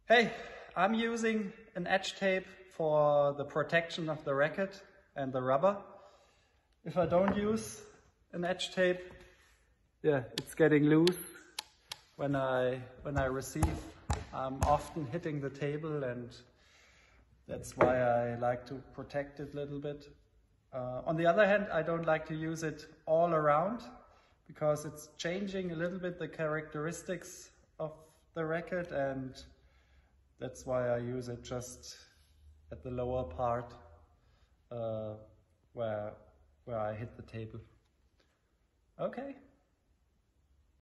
Hey, I'm using an edge tape for the protection of the racket and the rubber. If I don't use an edge tape, it's getting loose when I receive. I'm often hitting the table, and that's why I like to protect it a little bit. On the other hand, I don't like to use it all around because it's changing a little bit the characteristics of the racket, and that's why I use it just at the lower part where I hit the table. Okay.